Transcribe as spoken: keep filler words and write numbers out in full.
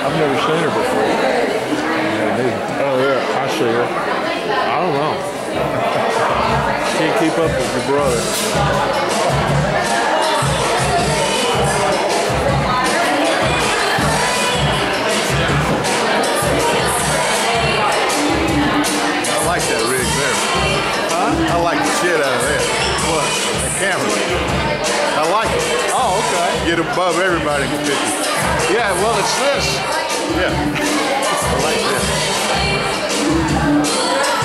I've never seen her before. Yeah, oh, yeah, I see her. I don't know. Can't keep up with your brother. I like that rig there. Huh? I like the shit out of that. What? The camera. I like it. Oh, okay. Get above everybody in the picture. Yeah, well, it's this. Yeah. I like that.